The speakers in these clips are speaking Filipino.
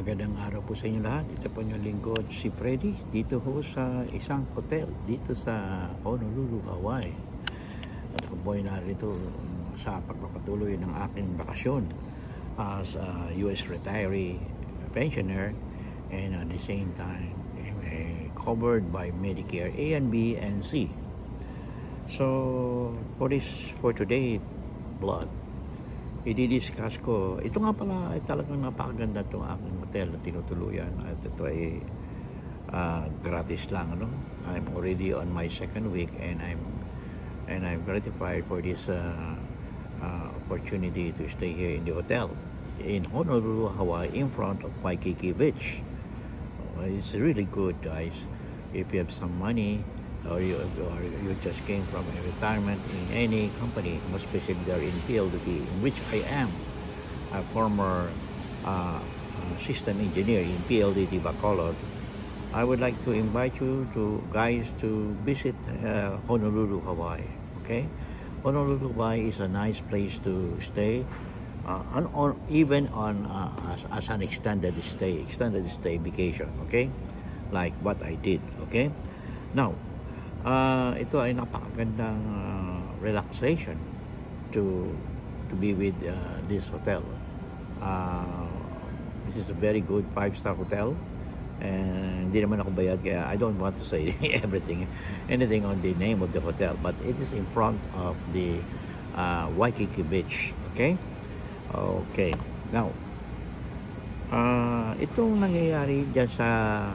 Magandang araw po sa inyo lahat. Ito po yung lingkod si Freddy dito ho sa isang hotel dito sa Honolulu, Hawaii. At ako po ay narito sa pagpapatuloy ng aking bakasyon as a US retiree pensioner, and at the same time covered by Medicare A and B and C. So for today vlog, i-discuss ko. Ito nga pala ay talagang napakaganda itong aking hotel na tinutuluyan. At ito ay gratis lang, ano? I'm already on my second week and I'm gratified for this opportunity to stay here in the hotel in Honolulu, Hawaii, in front of Waikiki Beach. It's really good, guys. If you have some money, or you just came from a retirement in any company, most especially there in PLDT, in which I am a former system engineer in PLDT Bacolod, I would like to invite you guys to visit Honolulu, Hawaii. Okay, Honolulu, Hawaii is a nice place to stay, even as an extended stay vacation. Okay, like what I did. Okay, now. Ito ay napakagandang relaxation to be with this hotel. This is a very good 5-star hotel, and hindi naman ako bayad, kaya I don't want to say anything on the name of the hotel, but it is in front of the Waikiki Beach. Okay, now itong nangyayari dyan sa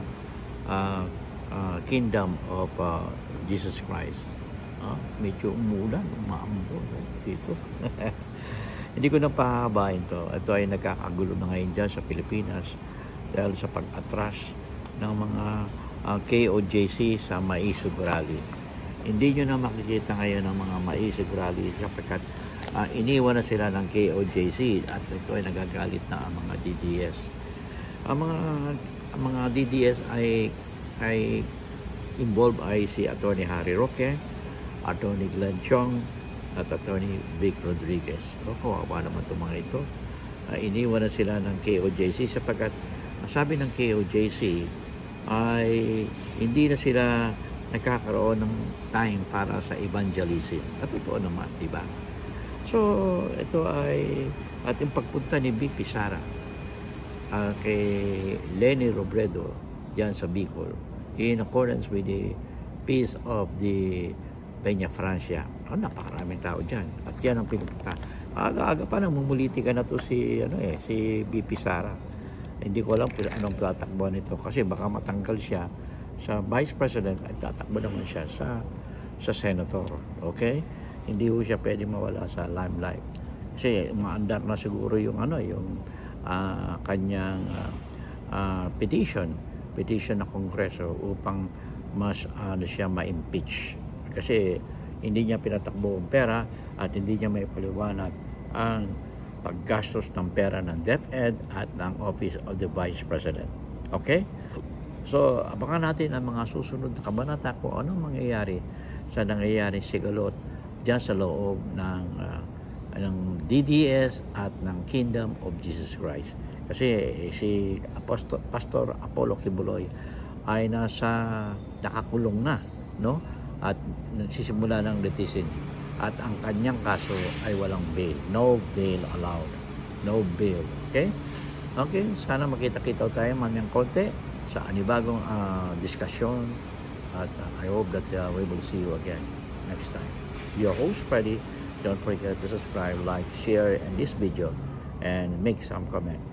Kingdom of Jesus Christ. Medyo umulan, umaambon dito. Hindi ko na pahabain to. Ito ay nagkakagulo na ngayon dyan sa Pilipinas dahil sa pag-atras ng mga KOJC sa Maisog Rally. Hindi nyo na makikita ngayon ng mga Maisog Rally sapagkat iniwan na sila ng KOJC at ito ay nagagalit na ang mga DDS. Ang mga DDS ay involved ay si Attorney Harry Roque, Attorney Glenn Chong, at Attorney Vic Rodriguez. Kawawa naman itong mga ito. Iniwan na sila ng KOJC sapagkat sabi ng KOJC ay hindi na sila nagkakaroon ng time para sa evangelism. At totoo naman, diba? So, ito ay at yung pagpunta ni BP Sara kay Leni Robredo diyan sa Bicol, in accordance with the peace of the Peña Francia. Napakaraming tao dyan. At yan ang pinupunta. Aga-aga pa nang mumuliti ka na to si BP Sara. Hindi ko alam kung anong tatakbuhan nito kasi baka matanggal siya sa Vice President at tatakbo naman siya sa Senator. Okay? Hindi ho siya pwede mawala sa limelight. Kasi maandar na siguro yung kanyang petition ng Kongreso upang mas siya ma-impeach kasi hindi niya pinatakbo ang pera at hindi niya may paliwanag ang paggastos ng pera ng DepEd at ng Office of the Vice President. Okay? So, abangan natin ang mga susunod na kabanata kung anong mangyayari sa nangyayari sigalot dyan sa loob ng DDS at ng Kingdom of Jesus Christ. Kasi si Pastor Apollo Kibuloy ay nakakulong na, no? At nagsisimula ng litigation. At ang kanyang kaso ay walang bail. No bail allowed. No bail. Okay? Okay, sana makita-kita tayo mamayang konti sa anibagong diskusyon. At I hope that we will see you again next time. Your host, Freddy. Don't forget to subscribe, like, share in this video, and make some comment.